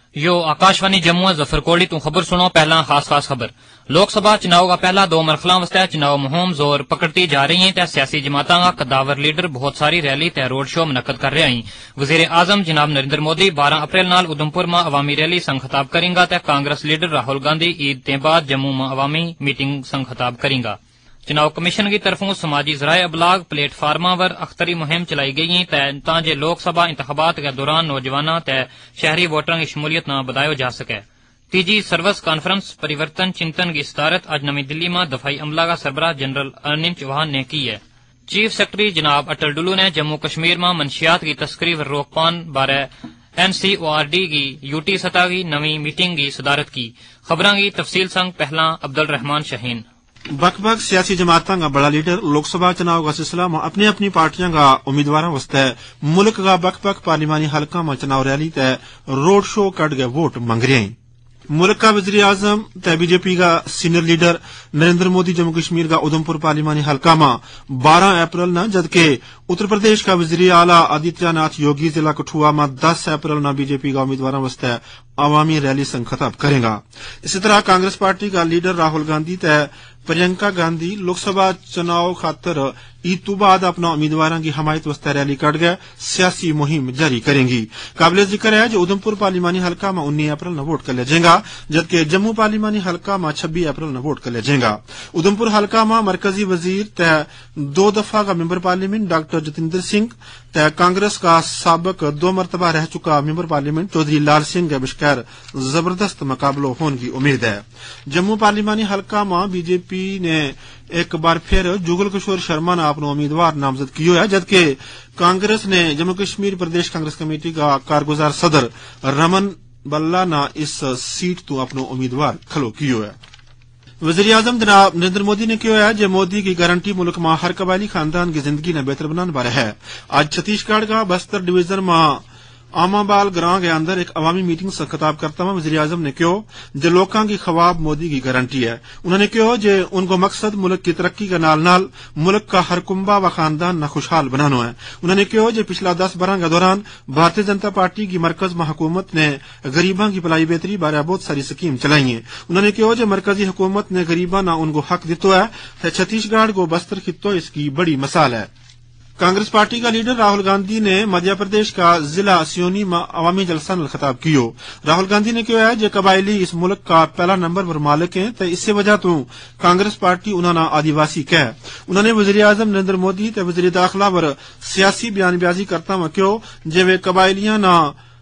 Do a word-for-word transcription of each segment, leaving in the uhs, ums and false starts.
यो आकाशवाणी जम्मू जफर कोड़ी तू खबर सुनो। पहला खास खास खबर। लोक सभा चुनाव का पहला दो मरखला वस्ते चुनाव मुहिम जोर पकड़ती जा रही है। सियासी जमात का कदावर लीडर बहुत सारी रैली ते रोड शो मुनक्कद कर रहे हैं। वजीर आजम जनाब नरेंद्र मोदी बारह अप्रैल नाल उधमपुर में अवामी रैली संग खिताब करेंगा। कांग्रेस लीडर राहुल गांधी ईद के बाद जम्मू में अवामी मीटिंग संग खिताब करेंगा। चुनाव कमीशन की तरफों समाजी जराए अबलाग प्लेटफार्मा पर अख्तरी मुहिम चलाई गई है ताकि लोक सभा इंतखाबात के दौरान नौजवानों ते शहरी वोटरों की शमूलियत न बढ़ाया जा सके। तीजी सर्वस कॉन्फ्रेंस परिवर्तन चिंतन की सदारत आज नई दिल्ली में दफाई अमला का सरबराह जनरल अनिल चौहान ने की है। चीफ सेक्रेटरी जनाब अटल डुल्लू ने जम्मू कश्मीर में मनशियात की तस्करी व रोकथाम बारे N C O R D की यूटी सतह की नवी मीटिंग की सदारत की। खबरों की तफसील संग पहला अब्दुल रहमान शहीन। बख बख सियासी जमातों का बड़ा लीडर लोकसभा चुनाव का सिलसिला में अपनी अपनी पार्टियों का उम्मीदवारों वास्ते मुल्क का बख बख पार्लिमानी हल्का में चुनाव रैली ते रोड शो कट गए वोट मंग रहे हैं। मुल्क का वजीर आजम ते बीजेपी का सीनियर लीडर नरेंद्र मोदी जम्मू कश्मीर का उधमपुर पार्लिमानी हल्का में बारह अप्रैल न जबकि उत्तर प्रदेश का वजीर आला आदित्यनाथ योगी जिला कठुआ में दस अप्रैल न बीजेपी का उम्मीदवारों वास्ते अवामी रैली संग खिताब करेगा। इसी तरह कांग्रेस पार्टी का लीडर राहुल गांधी ते प्रियंका गांधी लोकसभा चुनाव खातर ईद तो बाद अपना उम्मीदवारों की हमायत वास्ते रैली कट गए सियासी मुहिम जारी करेंगी। काबिल जिक्र है जो उधमपुर पार्लिमानी हल्का में उन्नीस अप्रैल न वोट कर लिया जाएगा जबकि जम्मू पार्लिमानी हल्का में छब्बीस अप्रैल न वोट कर लिया जाएगा। उधमपुर हल्का में मरकजी वजीर ते दो दफा का member parliament doctor Jatinder Singh ते कांग्रेस का साबिक दो मरतबा रह चुका मेंबर पार्लियामेंट चौधरी लाल सिंह के बशकार जबरदस्त मुकाबला होने की उम्मीद है। जम्मू पार्लिमानी हल्का में बीजेपी ने एक बार फिर जुगल किशोर शर्मा ने अपना उम्मीदवार नामजद किया है जबकि कांग्रेस ने जम्मू कश्मीर प्रदेश कांग्रेस कमेटी का कारगुजार सदर रमन बल्ला ने इस सीट तो अपना उम्मीदवार खलो किया है। वजीर आजम जनाब नरेंद्र मोदी ने कहा है जो मोदी की गारंटी मुल्क में हर कबायली खानदान की जिंदगी ने बेहतर बनाने बारे है। आज छत्तीसगढ़ का बस्तर डिवीजन में आमाबाल ग्रां के अंदर एक अवामी मीटिंग से खिताब करता हुआ वजीर आजम ने कहा जो लोगों की ख्वाब मोदी की गारंटी है। उन्होंने कहा जो उनको मकसद मुल्क की तरक्की के नाल नाल मुल्क का हर कुंबा व खानदान न खुशहाल बनाना है। उन्होंने कहा जो पिछला दस बरह के दौरान भारतीय जनता पार्टी की मरकज में हुकूमत ने गरीबों की भलाई बेहतरी बारे बहुत सारी स्कीम चलाई है। उन्होंने कहा जो मरकजी हुकूमत ने गरीबों न उनको हक दिता है। छत्तीसगढ़ को बस्तर खित्तो इसकी बड़ी मिसाल है। कांग्रेस पार्टी का लीडर राहुल गांधी ने मध्य प्रदेश का जिला सियोनी में अवामी जलसा में खिताब किया। राहुल गांधी ने कहा है जो कबायली इस मुल्क का पहला नंबर पर मालिक है तो इससे वजह तो कांग्रेस पार्टी उन्होंने आदिवासी कहा। उन्होंने वजीर आजम नरेंद्र मोदी ते वजीर दाखिला पर सियासी बयानबाजी करता हुआ कहा जो वे कबायलियां न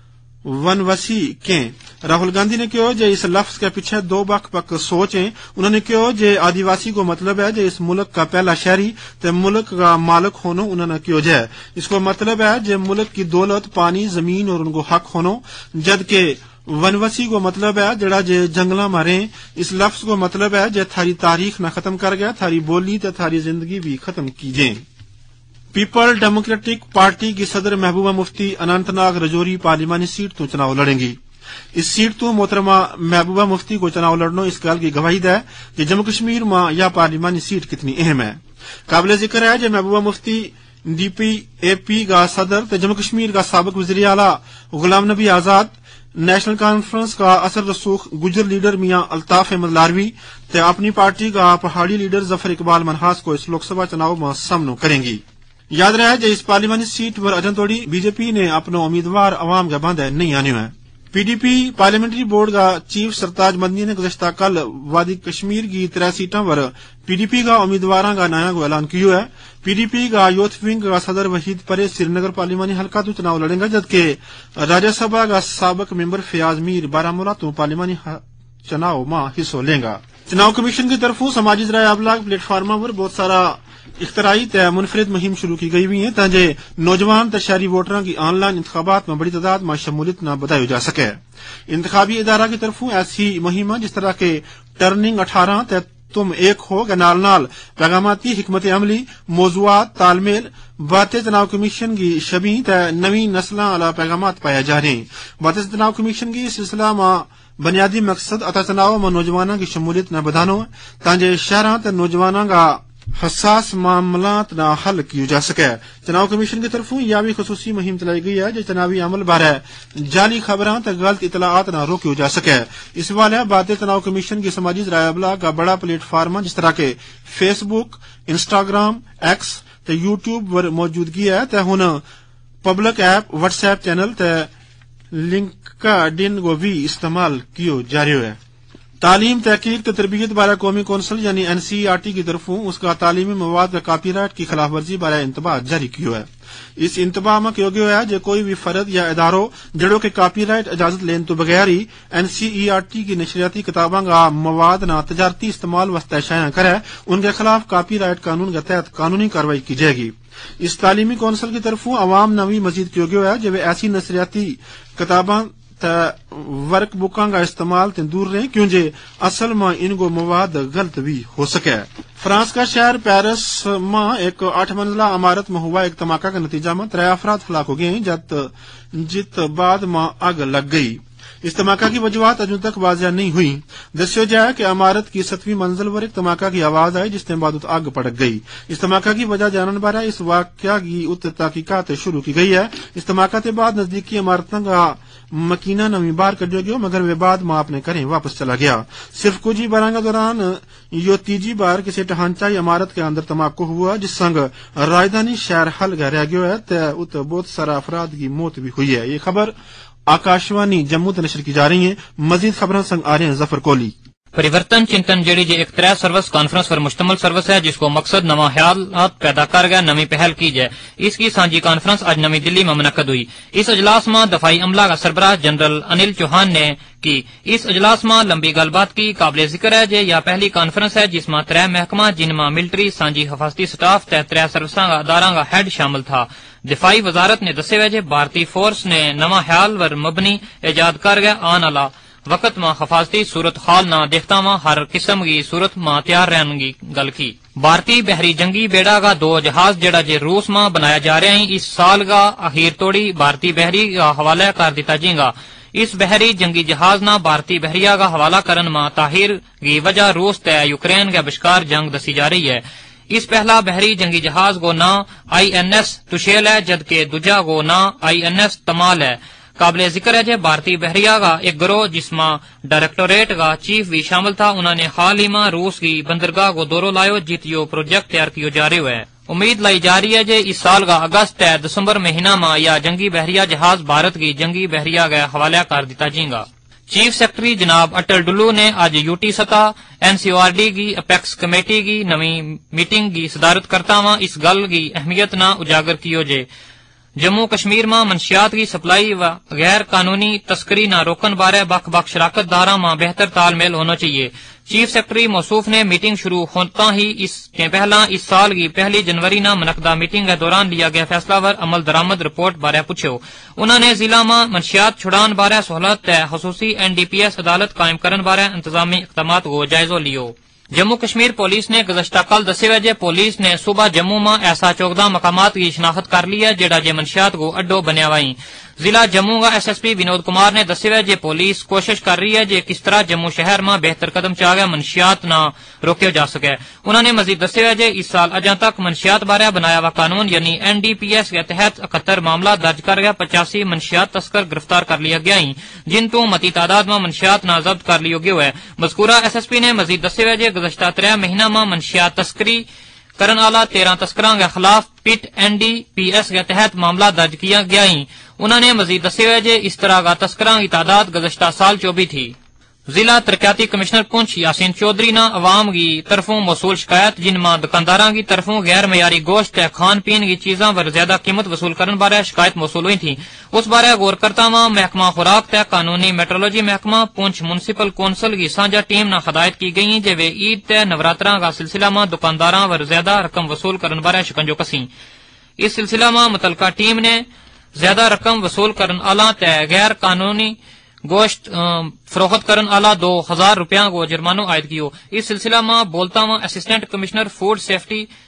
वनवसी के। राहुल गांधी ने कहा जो इस लफ्ज के पीछे दो बक बक सोच है। उन्होंने कहा जो आदिवासी को मतलब है जो इस मुल्क का पहला शहरी ते मुल्क का मालिक होना। उन्होंने कहा जाए इसको मतलब है जो मुल्क की दौलत पानी जमीन और उनको हक होना जबकि वनवसी को मतलब है जड़ा जे जंगला मारे। इस लफ्ज को मतलब है जो थारी तारीख न खत्म कर गया थारी बोली ते थारी जिंदगी भी खत्म की जाए। पीपल डेमोक्रेटिक पार्टी की सदर महबूबा मुफ्ती अनंतनाग रजौरी पार्लिमानी सीट तो चुनाव लड़ेंगी। इस सीट तो मोहतरमा महबूबा मुफ्ती को चुनाव लड़ना इस गल की गवाही है कि जम्मू कश्मीर में यह पार्लिमानी सीट कितनी अहम है। काबिल जिक्र है जो महबूबा मुफ्ती डीपी एपी का सदर तो जम्मू कश्मीर का साबिक वजीर आला गुलाम नबी आजाद नेशनल कॉन्फ्रेंस का असर रसूख गुजर लीडर मियां अल्ताफ अहमद लारवी ते अपनी पार्टी का पहाड़ी लीडर जफर इकबाल मनहास को इस लोकसभा चुनाव में सामना करेंगी। याद रहे जो इस पार्लिमानी सीट पर अजन तोड़ी बीजेपी ने अपना उम्मीदवार अवाम के बांधे नहीं आने है। पीडीपी पार्लियामेंट्री बोर्ड का चीफ सरताज मदनी ने गुज़श्ता कल वादी कश्मीर की तेरह सीटों पर पीडीपी का उम्मीदवारों का नाया को ऐलान किया है। पीडीपी का यूथ विंग का सदर वहीद परे श्रीनगर पार्लिमानी हल्का तो चुनाव लड़ेगा जबकि राज्यसभा का साबिक मेंबर फयाज मीर बारामूला तो पार्लिमानी चुनाव में हिस्सा लेगा। चुनाव कमीशन की तरफों समाजी जराए अबलाग प्लेटफार्मा पर बहुत सारा इख्तराई ते मुनफरिद मुहिम शुरू की गई हुई है ताकि नौजवान ते शहरी वोटरों की ऑनलाइन इंतखाबात में बड़ी तादाद में शमूलियत न बढ़ाई जा सके। इंतखाबी इदारा की तरफों ऐसी मुहिम जिस तरह के टर्निंग अठारह ते तुम एक हो के नाल नाल पैगामाती हिकमत अमली मौजूआत तालमेल भारतीय चुनाव कमीशन की शबी ते नवी नस्ल आला पैगामात पाए जा रहे हैं। भारतीय चुनाव कमीशन की सिलसिला में बुनियादी मकसद अता चुनाव में नौजवानों की शमूलियत न बढ़ाना ताकि शहर ते नौजवानों का حساس معاملات نہ حل کیے جا سکے. چناؤ کمیشن کی طرف یہ بھی خصوصی مہم چلائی گئی ہے جو چناوی عمل بارے جعلی خبراں تے غلط اطلاعات نہ روکیو جا سکے. اس والے باتیں چناؤ کمیشن کی سماجی ذرائع ابلاغ کا بڑا پلیٹ فارم ہے جس طرح کے فیس بک، انسٹاگرام، ایکس تے یوٹیوب پر موجودگی ہے تے ہن public app, WhatsApp channel تے لنکڈ کو بھی استعمال کیو جا رہے ہے. تعلیم، تحقیق تے تربیت بارے قومی کونسل یعنی N C E R T کی طرف اس کا تعلیمی مواد کا کاپی رائٹ کی خلاف ورزی بارے انتباہ جاری کیو ہے. اس انتباہ میں کیو گیا ہے جو کوئی بھی فرد یا اداروں جڑوں کے کاپی رائٹ اجازت لین تو بغیر ہی N C E R T کی نشریاتی کتاباں کا مواد نہ تجارتی استعمال واسطے شائع کرے ان کے خلاف کاپی رائٹ قانون کے تحت قانونی کارروائی کی جائے گی. اس تعلیمی کونسل کی طرف عوام نے بھی مزید کیو گیا ہے جو ایسی نشریاتی کتاباں ورک بکاں کا استعمال تے دور رہیں کیونکہ اصل میں ان کو مواد غلط بھی ہو سکے. فرانس کا شہر پیرس میں ایک آٹھ منزلہ عمارت میں ہوا ایک دھماکہ کے نتیجہ میں ترے افراد ہلاک ہو گئے جت جت بعد میں آگ لگ گئی. اس دھماکہ کی وجوہات ابھی تک واضح نہیں ہوئی. دسیا جائے کہ عمارت کی ستویں منزل پر ایک دھماکہ کی آواز آئی جس کے بعد آگ پڑک گئی. اس دھماکہ کی وجہ جاننے بارے اس واقعہ کی تحقیقات شروع کی گئی ہے. اس دھماکہ کے بعد نزدیکی عمارتوں کا مکینہ نمی بار کر دیا گیا مگر وہ بعد میں اپنے گھریں واپس چلا گیا. صرف کچھ ہی بارہ کے دوران یہ تیجی بار کسی ٹہانچائی عمارت کے اندر دھماکہ ہوا جس سنگ راجدھانی شہر ہل گیا رہ گیا ہے. بہت سارا افراد کی موت بھی ہوئی ہے. یہ خبر آکاشوانی جموں تے نشر کی جا رہی ہیں. مزید خبریں سنگ آ رہے ہیں ظفر کولی. پریورتن چنتن جیڑی جی ایک ترے سروس کانفرنس پر مشتمل سروس ہے جس کو مقصد نواں خیالات پیدا کر گیا نمی پہل کی جائے. اس کی سانجی کانفرنس آج نئی دلی میں منعقد ہوئی. اس اجلاس میں دفاعی عملہ کا سربراہ جنرل انل چوہان نے کی. اس اجلاس میں لمبی گل بات کی. قابل ذکر ہے جے یا پہلی کانفرنس ہے جس میں ترے محکمہ جن میں ملٹری سانجی حفاظتی سٹاف تے ترے سروساں کا ادارہ کا ہیڈ شامل تھا. دفاعی وزارت نے دسے وجہ بھارتی فورس نے نواں خیال ور مبنی ایجاد کر گیا آن والا وقت میں حفاظتی صورت حال نہ دیکھتا ماں ہر قسم کی صورت ماں تیار رہنے کی گل کی. بھارتی بحری جنگی بیڑا کا دو جہاز جڑا جے روس ماں بنایا جا رہے ہیں اس سال کا اخیر توڑی بھارتی بحری کا حوالہ کر دیتا جائے گا. اس بحری جنگی جہاز نہ بھارتی بحریہ کا حوالہ کرن ماں تاخیر کی وجہ روس تے یوکرین کے بشکار جنگ دسی جا رہی ہے. اس پہلا بحری جنگی جہاز کو نہ آئی این ایس تشیل ہے جبکہ دوجا کو نہ آئی این ایس تمال ہے. قابل ذکر ہے کہ بھارتی بحریہ کا ایک گروہ جس میں ڈائریکٹوریٹ کا چیف بھی شامل تھا انہوں نے حال ہی میں روس کی بندرگاہ کو دورو لائیو جیتیو پروجیکٹ تیار کیو جا رہے ہے. امید لائی جا رہی ہے کہ اس سال کا اگست ہے دسمبر مہینہ میں یا جنگی بحریہ جہاز بھارت کی جنگی بحریہ کا حوالہ کر دیتا جائے گا. چیف سیکرٹری جناب اٹل ڈلو نے آج یو ٹی سطح N C O R D کی اپیکس کمیٹی کی نئی میٹنگ کی صدارت کرتا ہوا اس گل کی اہمیت نہ اجاگر کیو جے. جموں کشمیر میں منشیات کی سپلائی و غیر قانونی تسکری نہ روکن بارے بخ بخ شراکت داراں میں بہتر تال میل ہونا چاہیے. چیف سیکرٹری موصوف نے میٹنگ شروع ہوتا ہی اس کے پہلا اس سال کی پہلی جنوری نہ منعقدہ میٹنگ کے دوران لیا گیا فیصلہ ور عمل درآمد رپورٹ بارے پوچھو. انہوں نے ضلع میں منشیات چھڑان بارے سہولت خصوصی این ڈی پی ایس عدالت قائم کرن بارے انتظامی اقدامات کو جائزہ لیو. جموں کشمیر پولیس نے گزشتہ کل دسے وجے پولیس نے صبح جموں میں ایسا چوکدہ مقامات کی شناخت کر لی ہے جڑا جے منشیات کو اڈو بنیا وائیں. ضلع جموں کا S S P Vinod Kumar نے دسے وجے پولیس کوشش کر رہی ہے جے کس طرح جموں شہر میں بہتر قدم چاہ گیا منشیات نہ روکے جا سکے. انہوں نے مزید دسے وجے اس سال اجاں تک منشیات بارے بنایا ہوا قانون یعنی این ڈی پی ایس کے تحت اکہتر معاملہ درج کر گیا پچاسی منشیات تسکر گرفتار کر لیا گیا ہیں جن تو متی تعداد میں منشیات نہ ضبط کر لیو گیا ہے. مذکورہ ایس ایس پی نے مزید دسے وجے گزشتہ ترے مہینہ میں منشیات تسکری کرن والا تیرہ تسکراں کے خلاف PIT N D P S کے تحت معاملہ درج کیا گیا ہیں. انہوں نے مزید دسے وجے اس طرح کا تسکراں کی تعداد گزشتہ سال چوبی تھی. ضلع ترقیاتی کمشنر پونچھ یاسین چودھری نے عوام کی طرفوں موصول شکایت جن میں دکانداراں کی طرفوں غیر معیاری گوشت کھان پین کی چیزاں پر زیادہ قیمت وصول کرنے بارے شکایت موصول ہوئی تھی. اس بارے غور کرتا ہوا محکمہ خوراک تے قانونی میٹرولوجی محکمہ پونچھ میونسپل کونسل کی سانجا ٹیم نے ہدایت کی گئی جے وہ عید تے نوراتراں کا سلسلہ میں دکانداراں پر زیادہ رقم وصول کرنے بارے شکنجو کسیں. اس سلسلہ میں متعلقہ ٹیم نے زیادہ رقم وصول کرن آلا تے غیر قانونی گوشت فروخت کرن آلا دو ہزار روپیہ کو جرمانو عائد کیو. اس سلسلہ میں بولتا ہوا اسسٹنٹ کمشنر فوڈ سیفٹی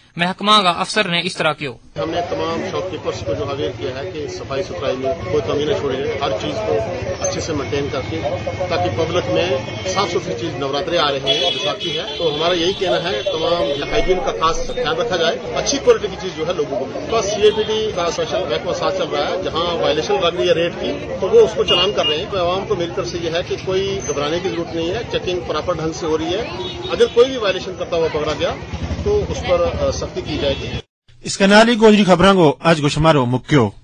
महकमा का अफसर ने इस तरह किया। हमने तमाम शॉपकीपर्स को जो अवेयर किया है कि सफाई सुथराई में कोई कमी न छोड़ी जाए, हर चीज को अच्छे से मेंटेन करके, ताकि पब्लिक में साफ सुथरी चीज, नवरात्रे आ रहे हैं, बैसाखी है, तो हमारा यही कहना है तमाम हाइजीन का खास ध्यान रखा जाए, अच्छी क्वालिटी की चीज जो है लोगों को मिले। बस सीएपीडी का स्पेशल महकमा साथ चल रहा है, जहां वायलेशन लग रही है रेट की तो वो उसको चलान कर रहे हैं। तो आवाम को मेरी तरफ से यह है कि कोई घबराने की जरूरत नहीं है, चेकिंग प्रॉपर ढंग से हो रही है। अगर कोई भी वायलेशन करता हुआ पकड़ा गया तो उस पर सख्ती की जाएगी। इसका नाली गोजरी खबरां को आज गोशमारो मुक्यो।